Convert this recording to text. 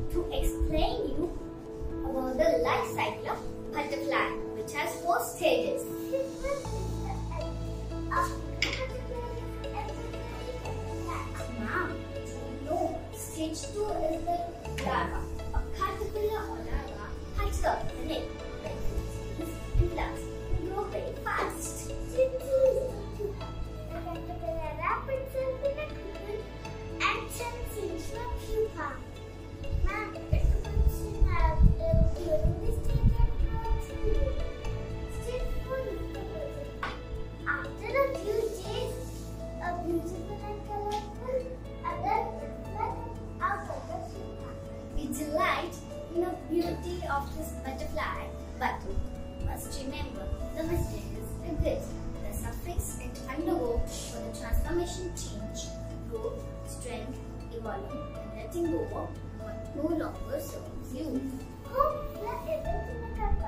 to explain you about the life cycle of butterfly, which has 4 stages. Ma'am, no. Stage 2 is the larva. A caterpillar or larva hides up the neck. When it is in flux, it grows very fast. The caterpillar wraps itself in a cocoon and sends into a pupa. Ma'am, it opens in during this stage and grows through. Stage 4 is the butterfly. After a few days, a beautiful and colorful adult butterfly comes out of the pupa. We delight in the beauty of this butterfly, but you must remember the mistake is repeat. The suffix it undergoes for the transformation change, growth, strength, evolving, and letting go of what no longer serves you. Hope you are able to make up